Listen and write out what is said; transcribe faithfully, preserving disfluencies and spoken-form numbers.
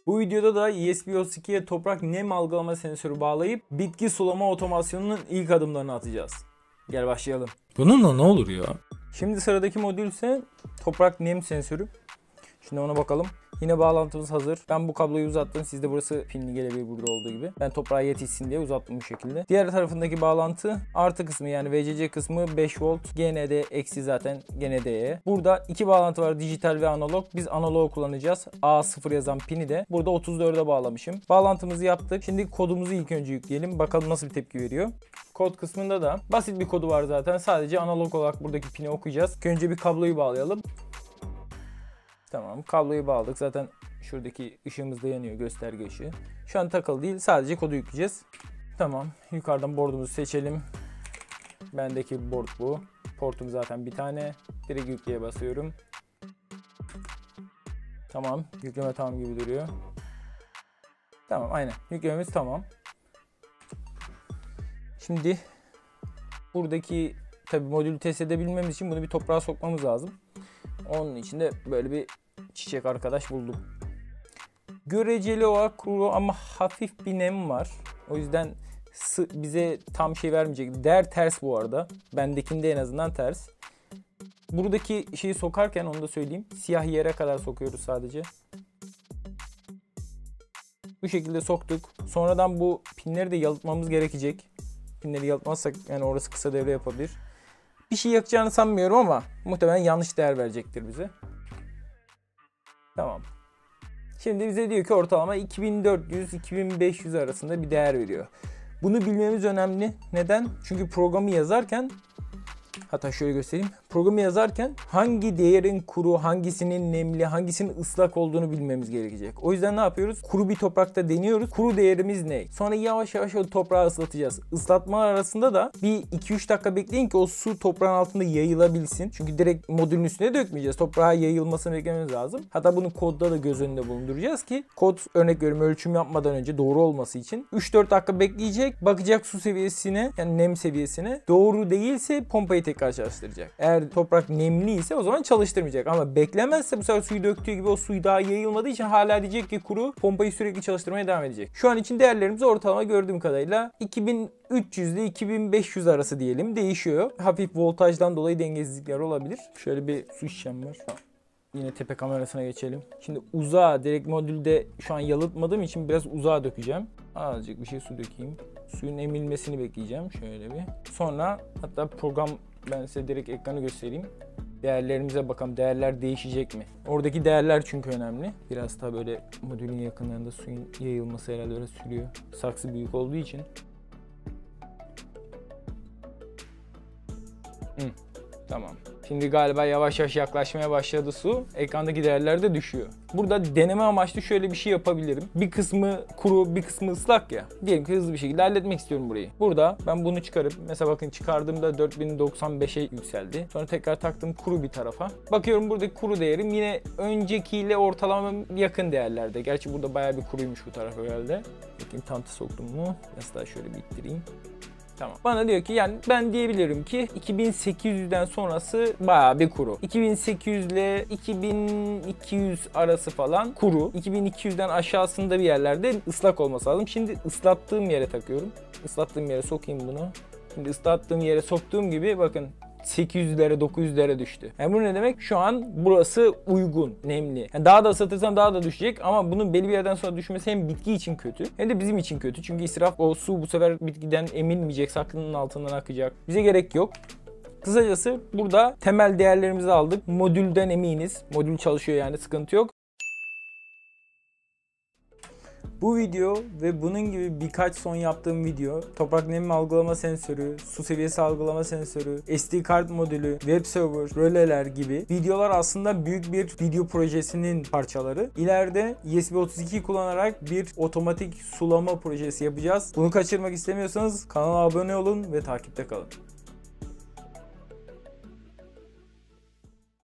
Bu videoda da E S P otuz ikiye toprak nem algılama sensörü bağlayıp bitki sulama otomasyonunun ilk adımlarını atacağız. Gel başlayalım. Bununla ne olur ya? Şimdi sıradaki modül ise toprak nem sensörü. Şimdi ona bakalım. Yine bağlantımız hazır. Ben bu kabloyu uzattım. Sizde burası pinli gelebilir burada olduğu gibi. Ben toprağa yetişsin diye uzattım bu şekilde. Diğer tarafındaki bağlantı artı kısmı yani V C C kısmı beş volt. G N D eksi zaten G N D'ye. Burada iki bağlantı var. Dijital ve analog. Biz analog kullanacağız. A sıfır yazan pini de burada otuz dörde bağlamışım. Bağlantımızı yaptık. Şimdi kodumuzu ilk önce yükleyelim. Bakalım nasıl bir tepki veriyor. Kod kısmında da basit bir kodu var zaten. Sadece analog olarak buradaki pini okuyacağız. Önce bir kabloyu bağlayalım. Tamam, kabloyu bağladık. Zaten şuradaki ışığımız da yanıyor, gösterge ışığı. Şu an takılı değil, sadece kodu yükleyeceğiz. Tamam, yukarıdan board'umuzu seçelim. Bendeki board bu. Portum zaten bir tane. Direkt yükleye basıyorum. Tamam, yükleme tamam gibi duruyor. Tamam, aynen. Yüklememiz tamam. Şimdi buradaki tabi modülü test edebilmemiz için bunu bir toprağa sokmamız lazım. Onun için de böyle bir çiçek arkadaş buldum. Göreceli olarak kuru ama hafif bir nem var. O yüzden bize tam şey vermeyecek. Değer ters bu arada. Bendekinde en azından ters. Buradaki şeyi sokarken onu da söyleyeyim. Siyah yere kadar sokuyoruz sadece. Bu şekilde soktuk. Sonradan bu pinleri de yalıtmamız gerekecek. Pinleri yalıtmazsak yani orası kısa devre yapabilir. Bir şey yakacağını sanmıyorum ama muhtemelen yanlış değer verecektir bize. Tamam. Şimdi bize diyor ki ortalama iki bin dört yüz iki bin beş yüz arasında bir değer veriyor. Bunu bilmemiz önemli. Neden? Çünkü programı yazarken, hatta şöyle göstereyim. Programı yazarken hangi değerin kuru, hangisinin nemli, hangisinin ıslak olduğunu bilmemiz gerekecek. O yüzden ne yapıyoruz? Kuru bir toprakta deniyoruz. Kuru değerimiz ne? Sonra yavaş yavaş o toprağı ıslatacağız. Islatma arasında da bir iki üç dakika bekleyin ki o su toprağın altında yayılabilsin. Çünkü direkt modülün üstüne dökmeyeceğiz. Toprağa yayılmasını beklememiz lazım. Hatta bunu kodda da göz önünde bulunduracağız ki kod, örnek veriyorum, ölçüm yapmadan önce doğru olması için üç dört dakika bekleyecek. Bakacak su seviyesine, yani nem seviyesine. Doğru değilse pompayı tekrar çalıştıracak. Eğer toprak nemli ise o zaman çalıştırmayacak. Ama beklemezse bu sefer suyu döktüğü gibi o suyu daha yayılmadığı için hala diyecek ki kuru. Pompayı sürekli çalıştırmaya devam edecek. Şu an için değerlerimiz ortalama gördüğüm kadarıyla iki bin üç yüz ile iki bin beş yüz arası diyelim. Değişiyor. Hafif voltajdan dolayı dengesizlikler olabilir. Şöyle bir su şişem var. Yine tepe kamerasına geçelim. Şimdi uzağa, direkt modülde şu an yalıtmadığım için biraz uzağa dökeceğim. Azıcık bir şey su dökeyim. Suyun emilmesini bekleyeceğim. Şöyle bir. Sonra hatta program, ben size direkt ekranı göstereyim. Değerlerimize bakalım. Değerler değişecek mi? Oradaki değerler çünkü önemli. Biraz daha böyle modülün yakınlarında suyun yayılması herhalde öyle sürüyor. Saksı büyük olduğu için. Hı, tamam. Şimdi galiba yavaş yavaş yaklaşmaya başladı su. Ekrandaki değerler de düşüyor. Burada deneme amaçlı şöyle bir şey yapabilirim. Bir kısmı kuru, bir kısmı ıslak ya. Diyelim ki hızlı bir şekilde halletmek istiyorum burayı. Burada ben bunu çıkarıp, mesela bakın çıkardığımda dört bin doksan beşe yükseldi. Sonra tekrar taktım kuru bir tarafa. Bakıyorum buradaki kuru değerim yine öncekiyle ortalama yakın değerlerde. Gerçi burada bayağı bir kuruymuş bu taraf herhalde. Bakayım tantı soktum mu? Biraz daha şöyle bir ittireyim. Tamam. Bana diyor ki yani ben diyebilirim ki iki bin sekiz yüzden sonrası bayağı bir kuru. iki bin sekiz yüz ile iki bin iki yüz arası falan kuru. iki bin iki yüzden aşağısında bir yerlerde ıslak olması lazım. Şimdi ıslattığım yere takıyorum. Islattığım yere sokayım bunu. Şimdi ıslattığım yere soktuğum gibi bakın sekiz yüzlere dokuz yüzlere düştü. Yani bu ne demek? Şu an burası uygun, nemli. Yani daha da ıslatırsam daha da düşecek ama bunun belli bir yerden sonra düşmesi hem bitki için kötü hem de bizim için kötü. Çünkü israf, o su bu sefer bitkiden emilmeyecek, saklının altından akacak. Bize gerek yok. Kısacası burada temel değerlerimizi aldık. Modülden eminiz. Modül çalışıyor yani, sıkıntı yok. Bu video ve bunun gibi birkaç son yaptığım video, toprak nem algılama sensörü, su seviyesi algılama sensörü, S D kart modülü, web server, röleler gibi videolar aslında büyük bir video projesinin parçaları. İleride E S P otuz iki kullanarak bir otomatik sulama projesi yapacağız. Bunu kaçırmak istemiyorsanız kanala abone olun ve takipte kalın.